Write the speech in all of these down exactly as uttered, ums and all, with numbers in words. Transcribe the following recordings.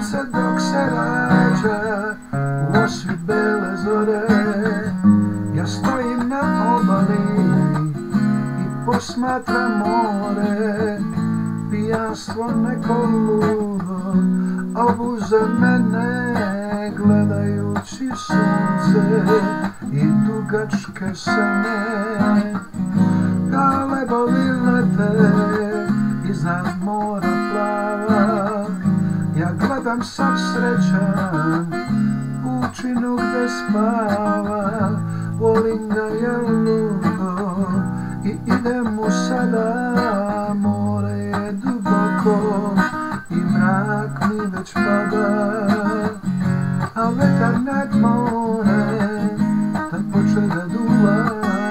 Sunce dok se rađa u osvi bele zore, ja stojim na obali i posmatram more. Pijanstvo neko ludo obuze mene, gledajući sunce i dugačke sane. Galebovi lete iznad mora plava, ja gledam sav srećan pučinu gde spava. Volim ga ja ludo i idem mu sada, more je duboko i mrak mi već pada. A vetar nad morem tad poče da duva,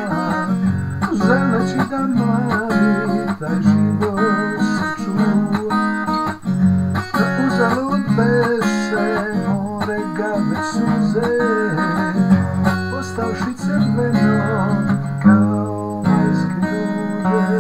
želeći da mladi taj život sačuva. Da uzalud beše more ga već suze, postavši crveno kao majske ruže.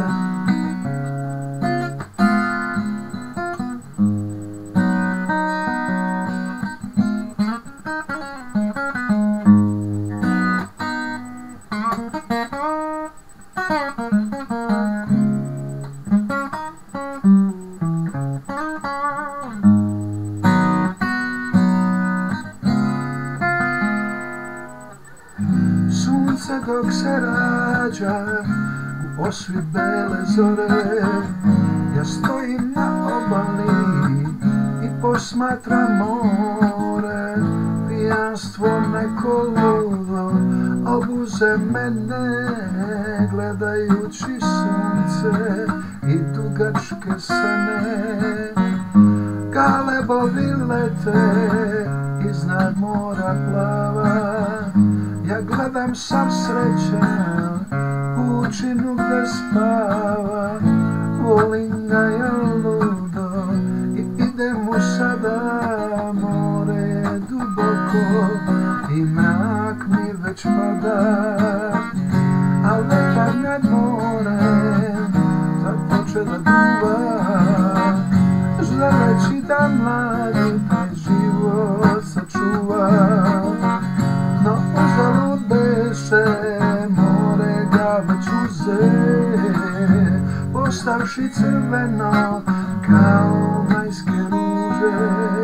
Sunce dok se rađa u osvi bele zore, ja stojim na obali i posmatram more. Pijanstvo neko ludo obuze mene, gledajući sunce i dugačke sane. Galebovi lete iznad mora plava, ja gledam sav srećan pučinu gde spava. Volim ga ja ludo i idem mu sada, more je duboko i mrak mi već pada. A vetar nad morem tad poče da duva, želeći da mladi taj život sačuva. No uzalud beše more ga već uze, postavši crveno kao majske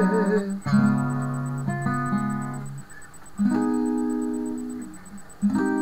ruže.